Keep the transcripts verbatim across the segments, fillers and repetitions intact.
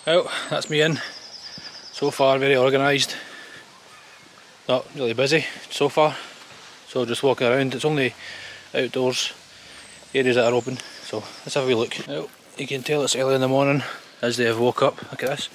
Well, that's me in. So far very organised. Not really busy so far. So just walking around. It's only outdoors areas that are open. So let's have a wee look. Well, you can tell it's early in the morning as they have woke up. Look at this.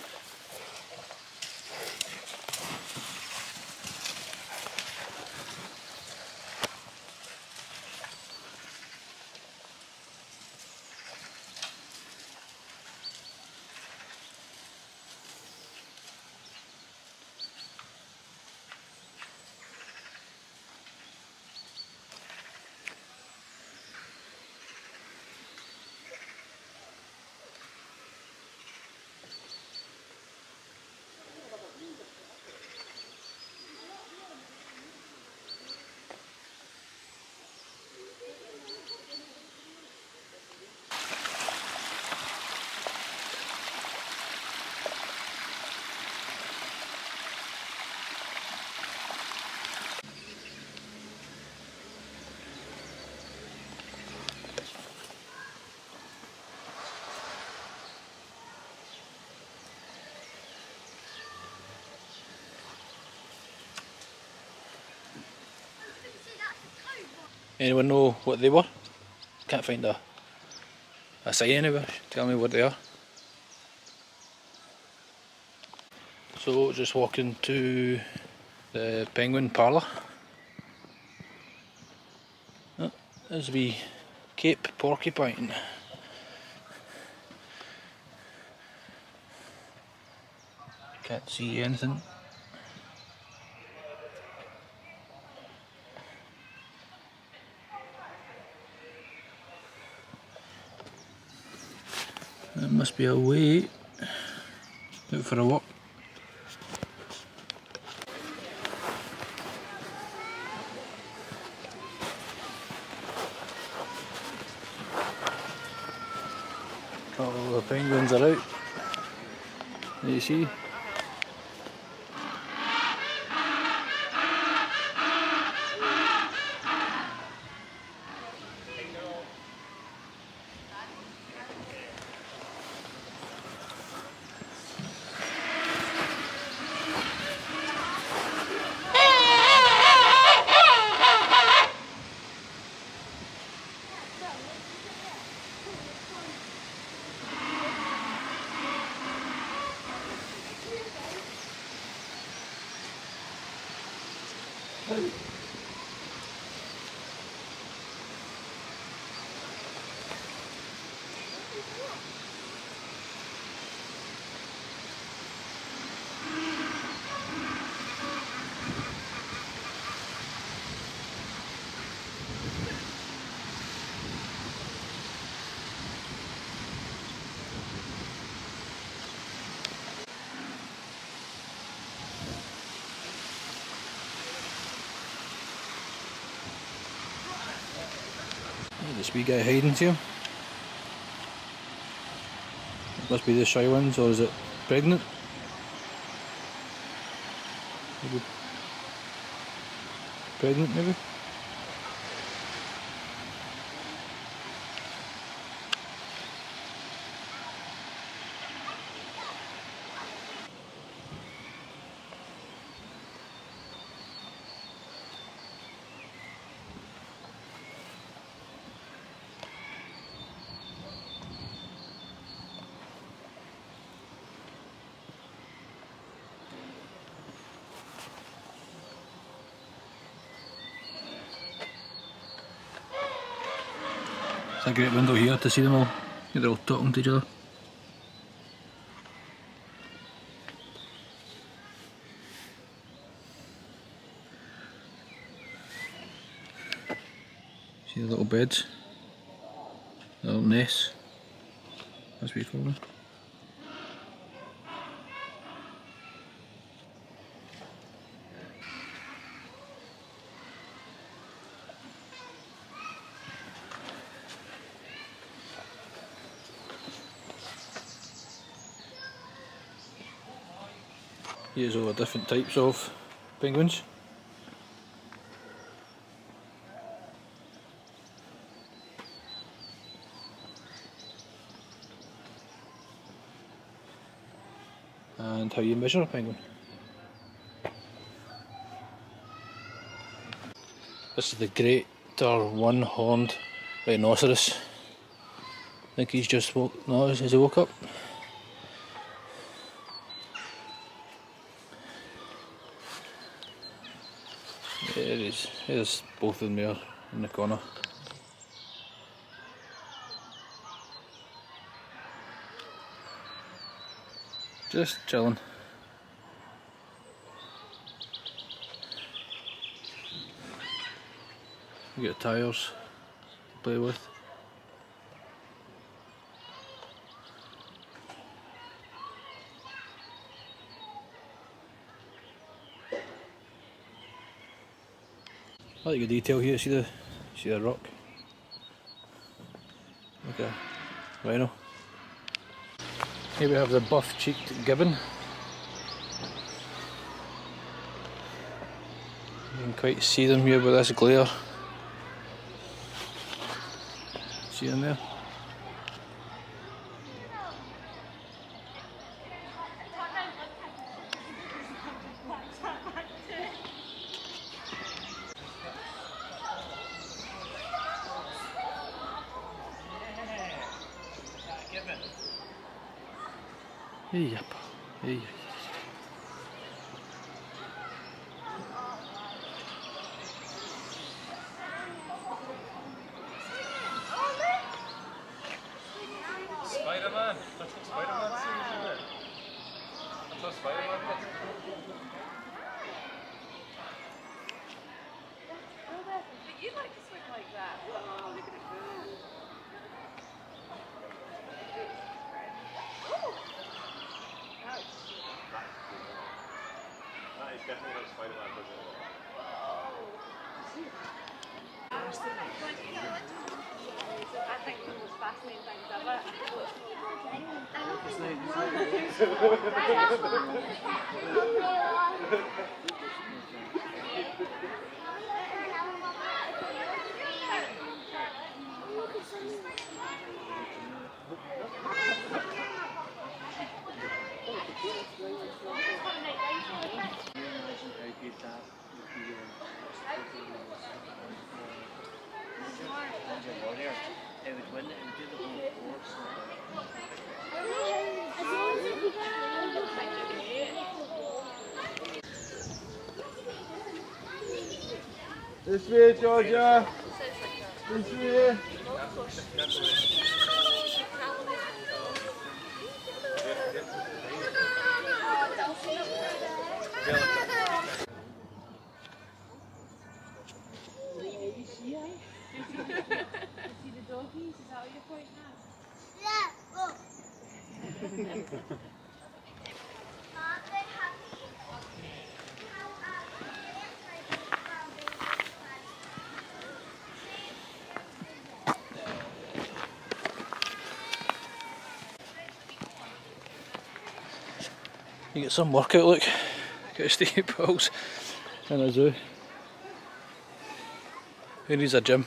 Anyone know what they were? Can't find a, a sign anywhere. Tell me what they are. So just walking to the penguin parlour. Oh, there's a wee Cape porcupine. Can't see anything. There must be a way out for a walk. All the penguins are out. You see? This wee guy hiding here. It must be the shy ones, or is it pregnant? Maybe pregnant, maybe? It's a great window here to see them all. They're all talking to each other. See the little beds, the little nests, that's what you call them. Here's all the different types of penguins. and how you measure a penguin. This is the greater one-horned rhinoceros. I think he's just woke. No, has he woke up? There it is. There's both of them there in the corner. Just chilling. You got tyres to play with. I like the detail here. See the see the rock. Like a rhino. Here we have the buff-cheeked gibbon. You can quite see them here with this glare. See them there? Yep. Hey. Spider-Man! That's what Spider-Man series, isn't it? That's what Spider-Man does. But you'd like to swim like that. Oh, look at it go. That is definitely how Spider-Man does it. I think one of the most fascinating things ever. It would win it and do the whole course. This way, Georgia! This way! See the doggies? Is that what you're pointing at? Yeah, look. You get some workout look. Got to stay at pulse in a zoo. Who needs a gym?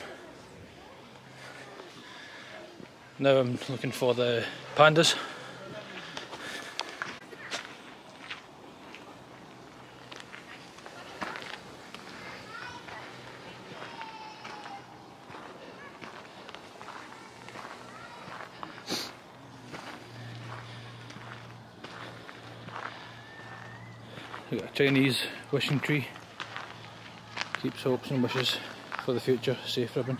Now I'm looking for the pandas. We've got a Chinese wishing tree. Keeps hopes and wishes for the future. Safe ribbon.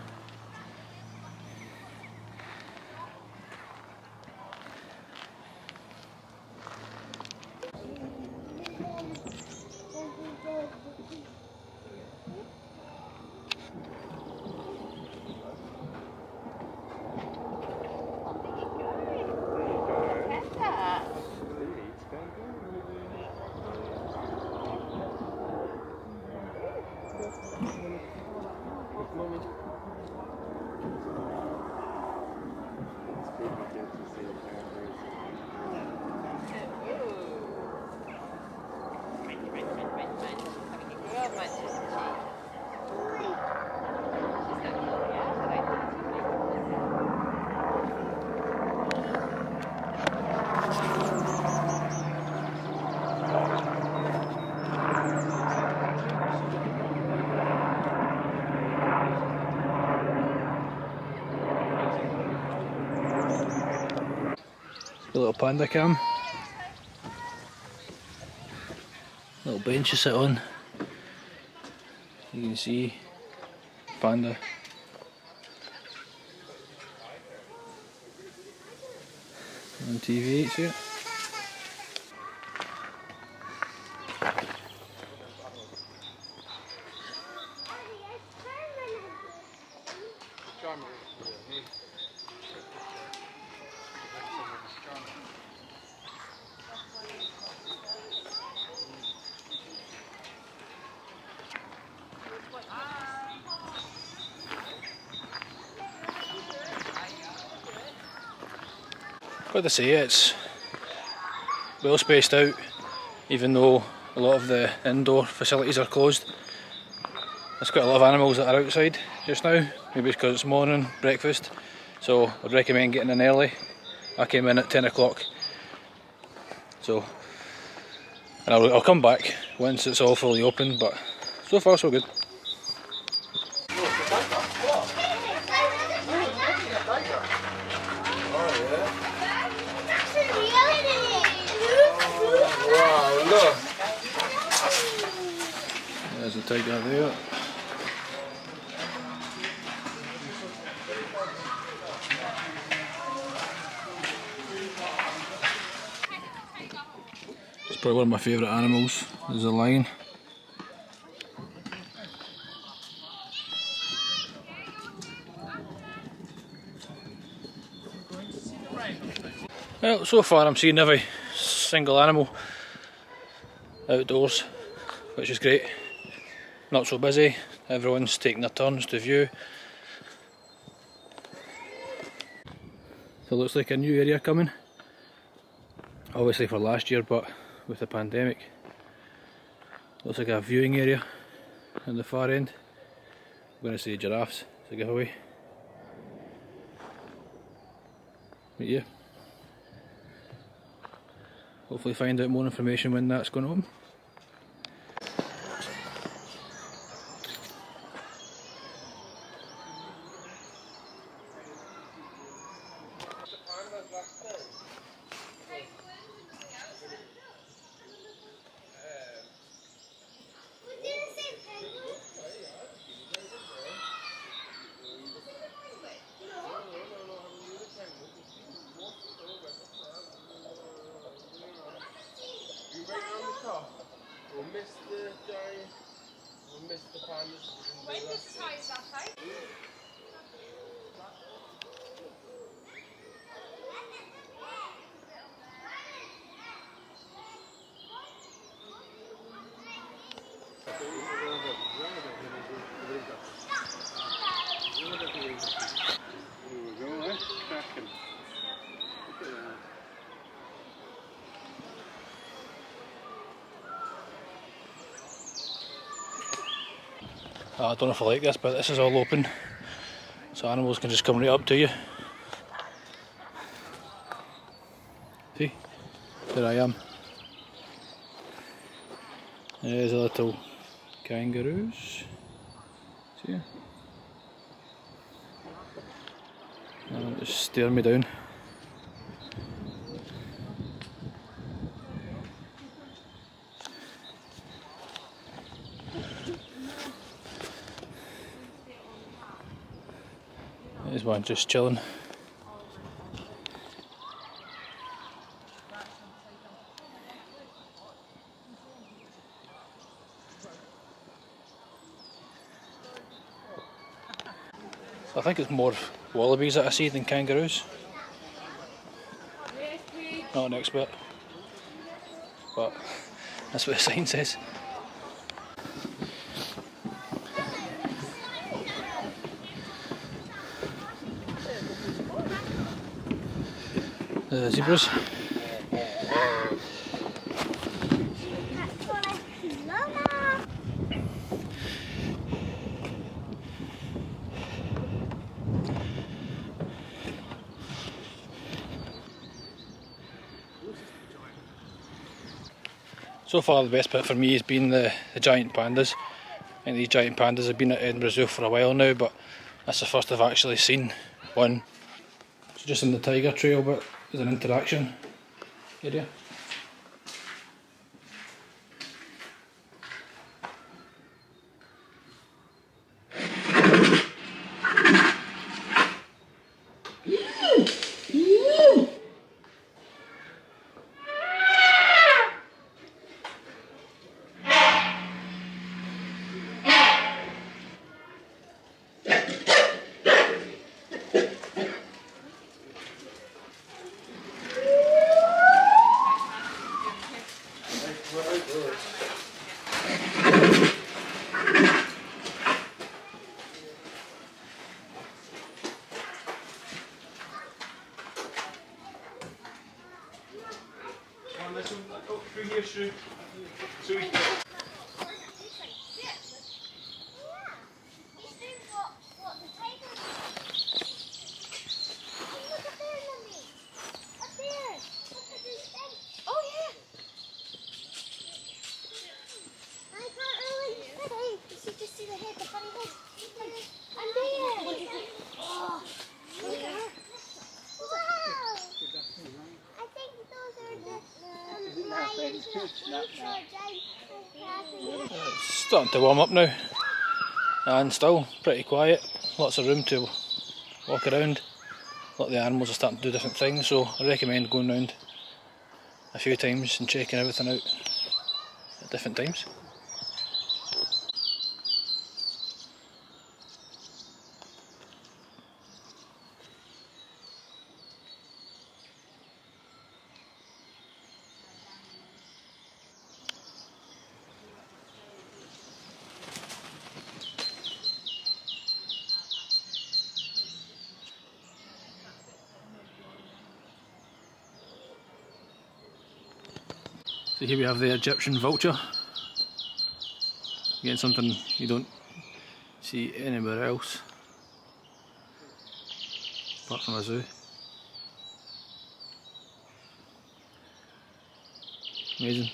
The little panda cam. Little bench to sit on. You can see panda. On T V eight here. Got to say, it's well spaced out, even though a lot of the indoor facilities are closed. There's quite a lot of animals that are outside just now, maybe it's because it's morning, breakfast, so I'd recommend getting in early. I came in at ten o'clock, so and I'll, I'll come back once it's all fully open, but so far so good. There's a tiger there. It's probably one of my favourite animals, is a lion. Well, so far I'm seeing every single animal outdoors, which is great. Not so busy, everyone's taking their turns to view. So it looks like a new area coming. Obviously for last year, but with the pandemic. Looks like a viewing area on the far end. I'm going to say giraffes, it's a giveaway. But yeah. Hopefully find out more information when that's going to open. We'll miss the giant, we'll miss the pandas. When this ties that out? I don't know if I like this, but this is all open, so animals can just come right up to you. See, there I am. There's a little kangaroos. See? And just staring me down. There's one just chilling. I think it's more wallabies that I see than kangaroos. Not an expert, but that's what the sign says. The zebras. So far the best bit for me has been the, the giant pandas. I think these giant pandas have been at Edinburgh Zoo for a while now, but that's the first I've actually seen one. So just in the tiger trail, but This is an interaction area. It's starting to warm up now, and still pretty quiet. Lots of room to walk around. A lot of the animals are starting to do different things, so I recommend going round a few times and checking everything out at different times. So here we have the Egyptian vulture. Again, something you don't see anywhere else apart from a zoo. Amazing.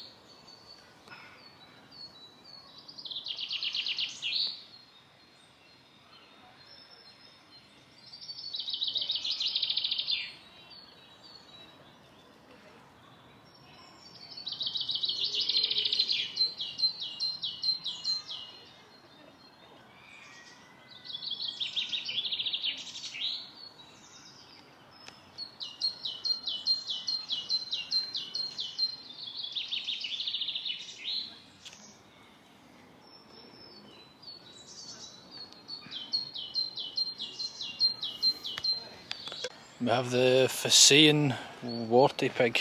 We have the Phasean warty pig.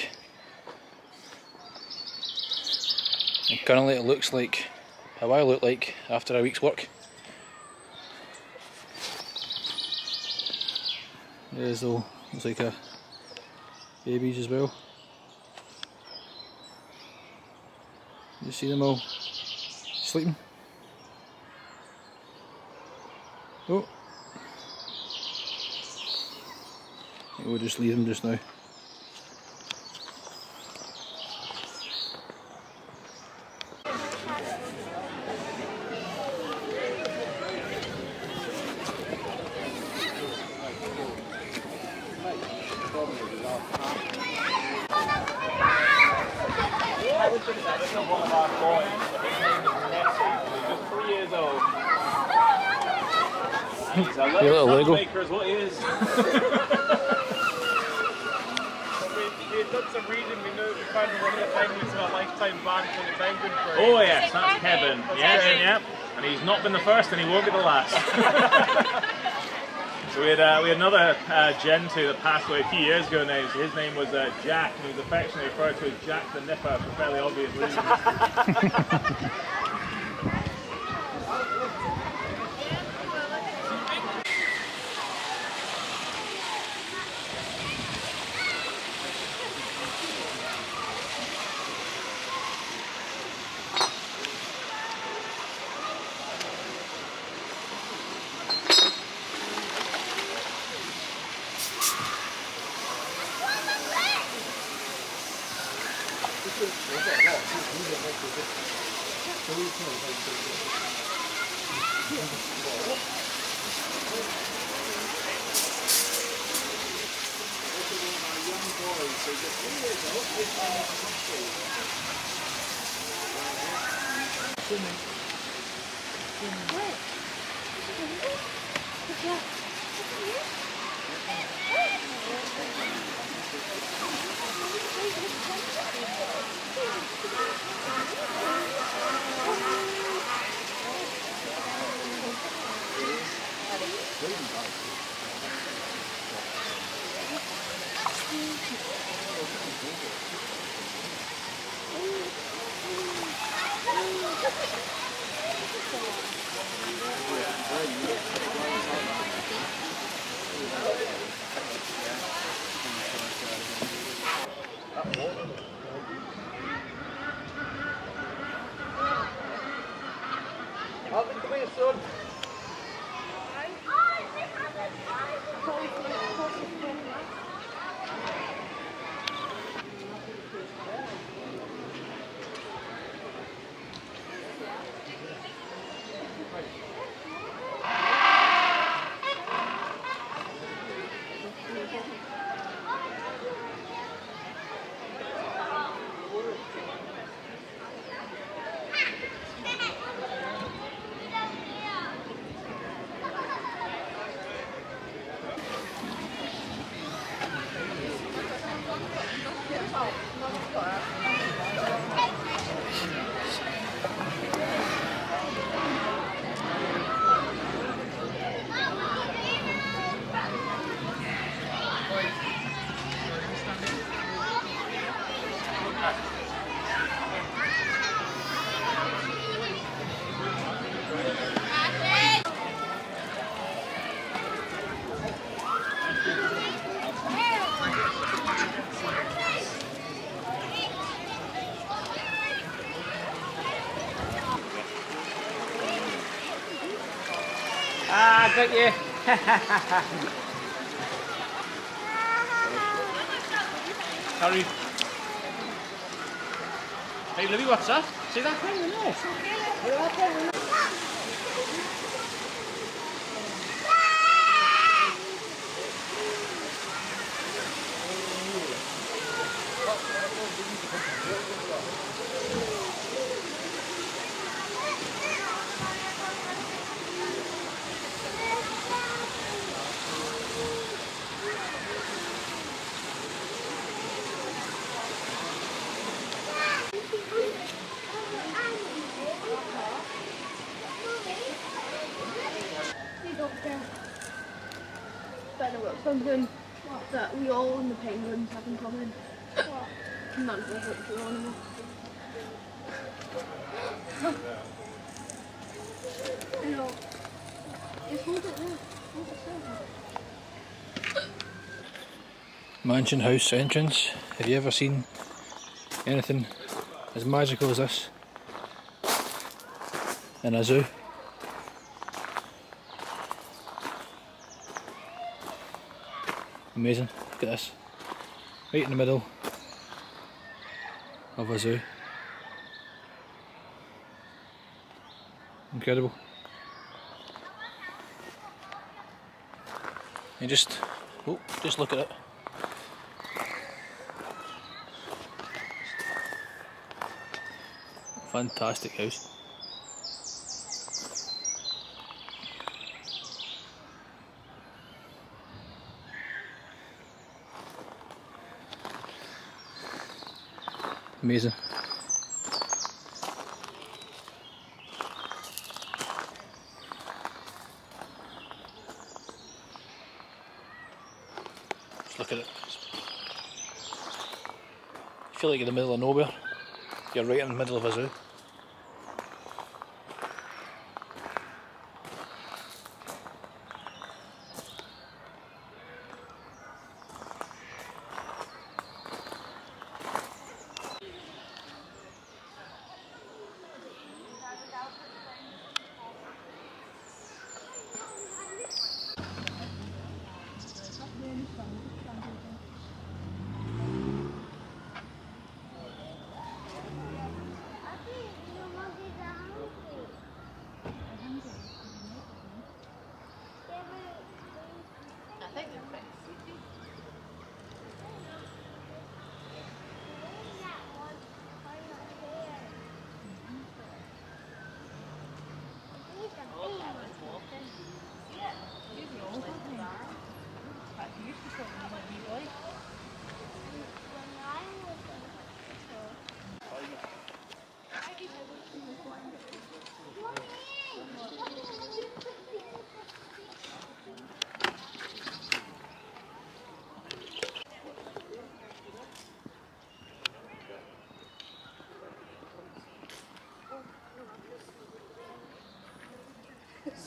And currently it looks like how I look like after a week's work. There's though, looks like a babies as well. You see them all sleeping. Oh. We'll just leave them just now. One of our boys, his name is Nessie, he's just three years old. He's a little, little maker is what he is. We've done some reading, we know we found one of the penguins in a lifetime ban from the penguin trade. Oh yes, that's Kevin. That's Yeah, Kevin. yeah, yeah. And he's not been the first and he won't be the last. So we had, uh, we had another uh, Gentoo that passed away a few years ago now. So his name was uh, Jack, and he was affectionately referred to as Jack the Nipper for fairly obvious reasons. Alvin, come here, son. Ah, got you. Sorry. Hey, Libby, what's that? See that thing? No. Better got something that we all and the penguins have in common. What? None of us look for animals. I know. Just hold it there. Hold it there. Mansion house entrance. Have you ever seen anything as magical as this in a zoo? Amazing. Look at this. Right in the middle of a zoo. Incredible. And just, oh, just look at it. Fantastic house. Amazing. Just look at it. You feel like you're in the middle of nowhere. You're right in the middle of a zoo.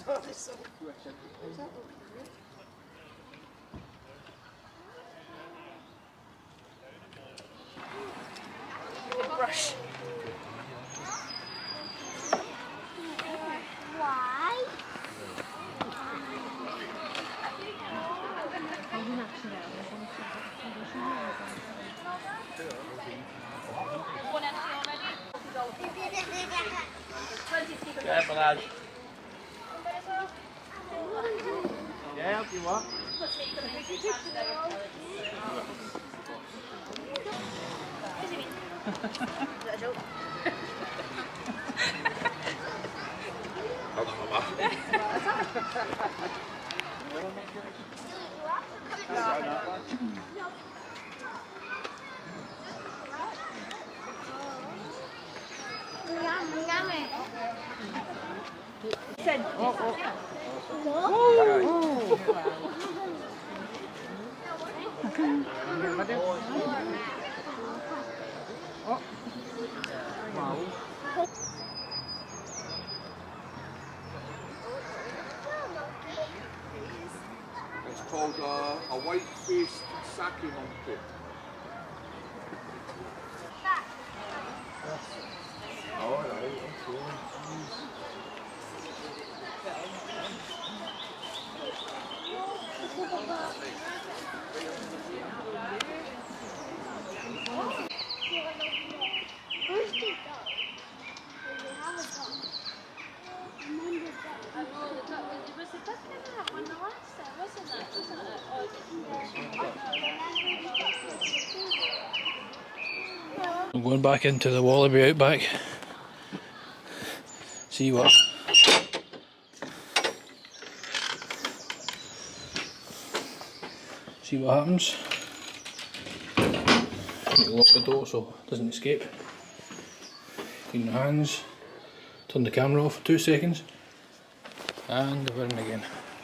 Brush. Why? Careful, lad. Yeah, if you want. Said, oh, oh. It's called uh, a white-faced sake monkey. Oh, right, okay. I'm going back into the wallaby outback. See what See what happens. Need to lock the door so it doesn't escape. Clean your hands. Turn the camera off for two seconds. And we're in again.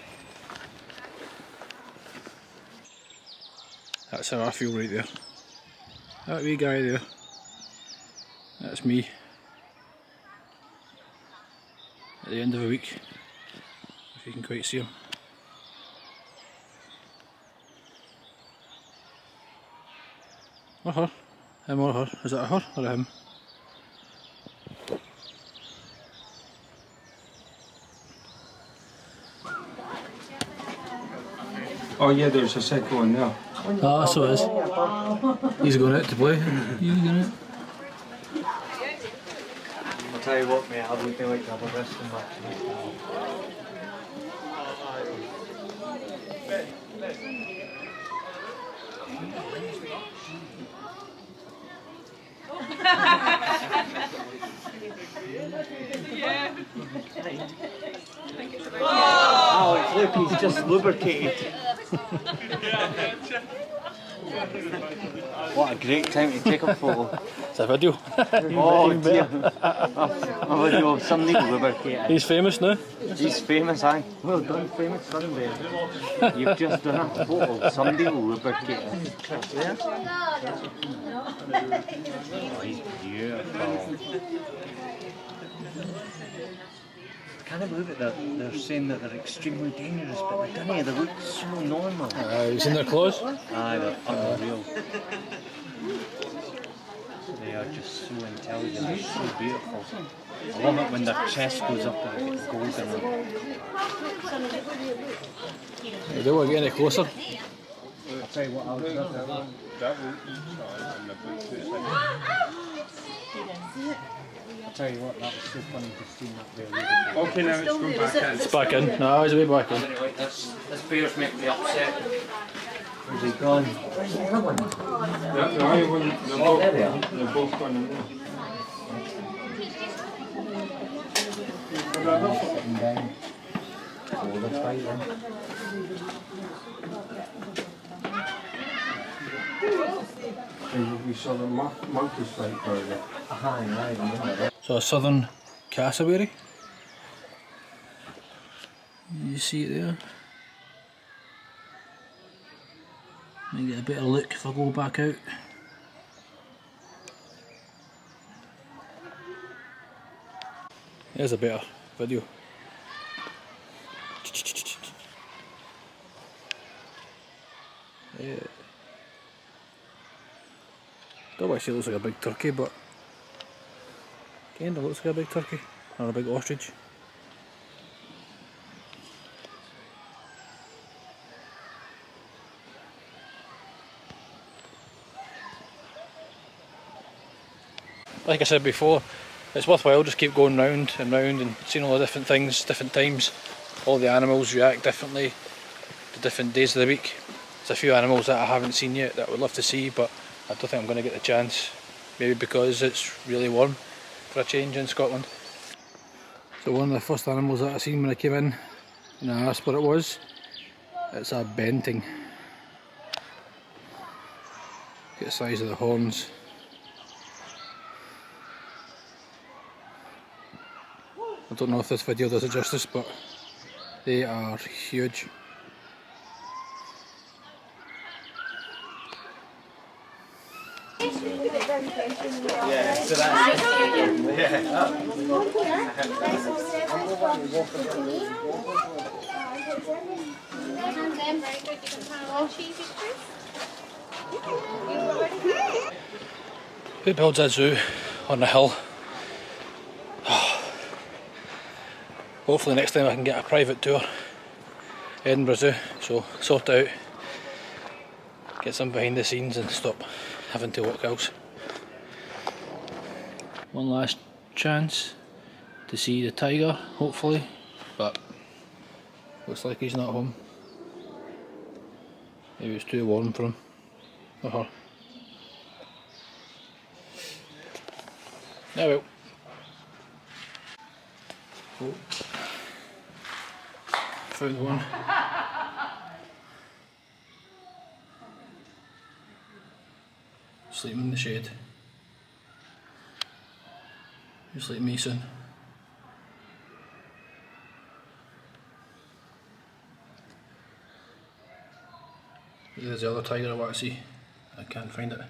That's how I feel right there. That wee guy there. That's me. At the end of a week. If you can quite see him. Or her. Him or her. Is that a her or a him? Oh yeah, there's a second one there. Ah, so it is. He's going out to play. He's going out. I'll tell you what, mate, I would be like to have a wrestling match. Alex, look, he's just lubricated. What a great time to take a photo. It's a video. Oh dear. A video of somebody lubricated. He's famous now. He's famous, aye. Well done, famous Sunday. You've just done a photo of somebody lubricated. Yeah? Oh, he's beautiful. I can't believe it, they're, they're saying that they're extremely dangerous, but they don't, they look so normal. Uh, he's in their claws. Aye, they're unreal. They are just so intelligent, they're so beautiful. I love it when their chest goes up and it goes in them. They don't want to get any closer. I'll tell you what, I'll do that. I'll tell you what, that was so funny to see that there. Okay, now it's going back in. It's back in. No, he's way back in. Anyway, this, this bear's making me upset. Where's he gone? Where's the other one? The, the other one, they're both, there they are. they're both gone in there. Sitting down. Oh, they're fighting. And we saw the mon monkeys fight earlier. Aye, aye, I remember that. So a southern cassowary. You see it there. Might get a better look if I go back out. There's a better video. Don't want to say it looks like a big turkey, but kind of looks like a big turkey or a big ostrich. Like I said before, it's worthwhile just keep going round and round and seeing all the different things, different times. All the animals react differently to different days of the week. There's a few animals that I haven't seen yet that I would love to see, but I don't think I'm going to get the chance. Maybe because it's really warm for a change in Scotland. So one of the first animals that I seen when I came in and I asked what it was, it's a benting. Get the size of the horns. I don't know if this video does it justice, but they are huge. Yeah, so that's yeah. Who builds a zoo on a hill? Hopefully next time I can get a private tour. Edinburgh Zoo, so sort it out. Get some behind the scenes and stop having to walk else. One last chance to see the tiger, hopefully, but looks like he's not home. Maybe it's too warm for him or her. Now well. Oh. Found one. Sleeping in the shade. Just like me soon. There's the other tiger I want to see. I can't find it.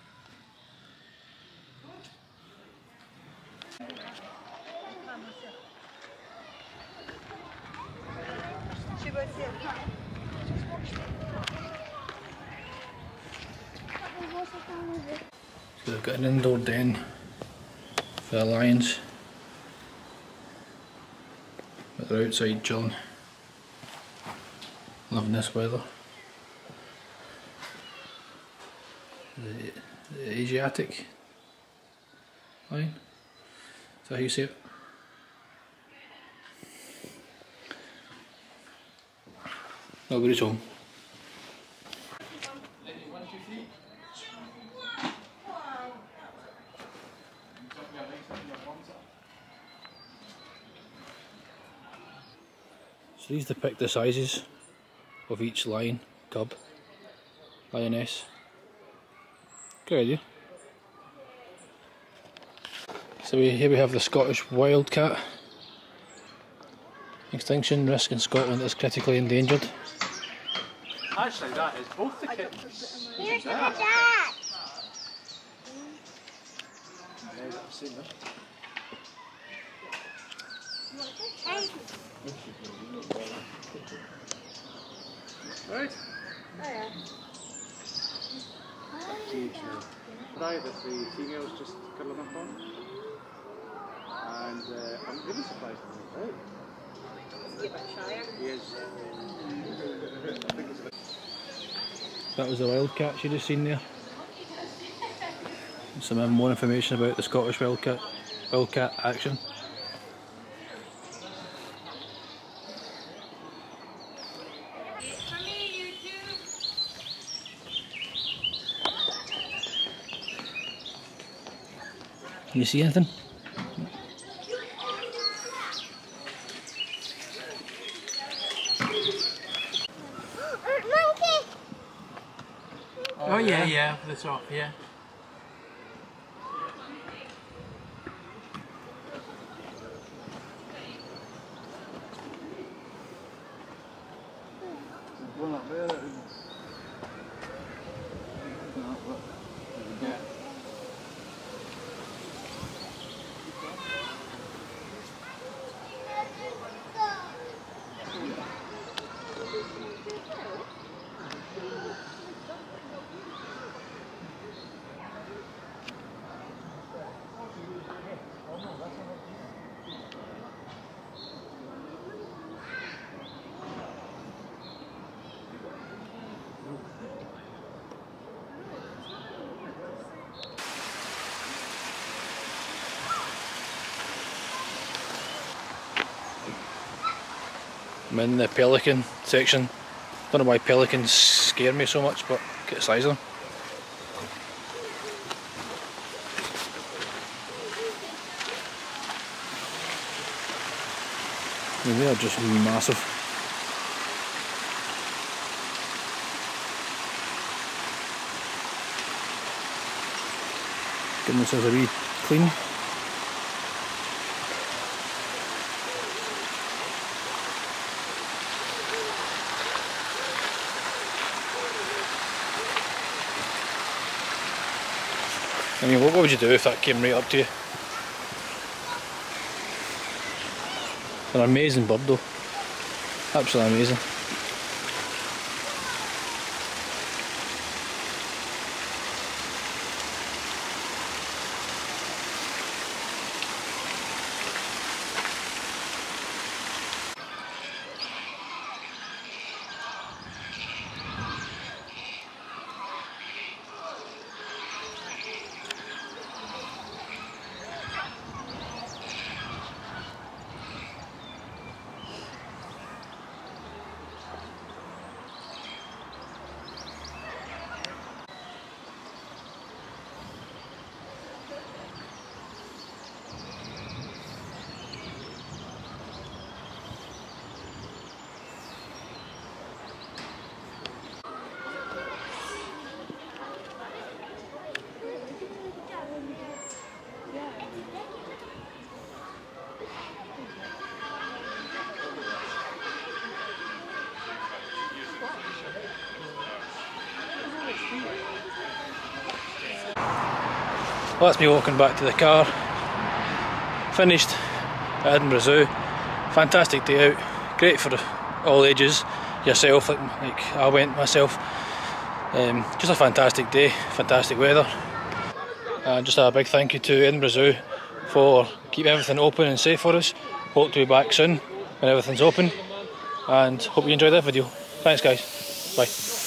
So they've got an indoor den for the lions, but they're outside chilling, loving this weather. The, the Asiatic lion, is that how you say it? Nobody's home. So these depict the sizes of each lion, cub, lioness. Good idea. So we, here we have the Scottish wildcat. Extinction risk in Scotland is critically endangered. Actually, that is both the kittens. Here's the dad. I've seen them. Right? Oh yeah. Right, that the female's just cuddling up on. And uh, I'm really surprised at him. Give it a try. He is. I think it's a bit. That was the wildcat you just seen there. Some um, more information about the Scottish wildcat, wildcat action. Can you see anything? Monkey! Oh yeah, yeah, the top, yeah. One up there. Yeah. I'm in the pelican section. Don't know why pelicans scare me so much, but get the size of them. I mean, they are just really massive. Giving themselves a wee clean. I mean, what would you do if that came right up to you? An amazing bird though. Absolutely amazing. Well, that's me walking back to the car. Finished at Edinburgh Zoo. Fantastic day out. Great for all ages. Yourself, like, like I went myself. Um, just a fantastic day, fantastic weather. And just a big thank you to Edinburgh Zoo for keeping everything open and safe for us. Hope to be back soon when everything's open. And hope you enjoyed that video. Thanks guys. Bye.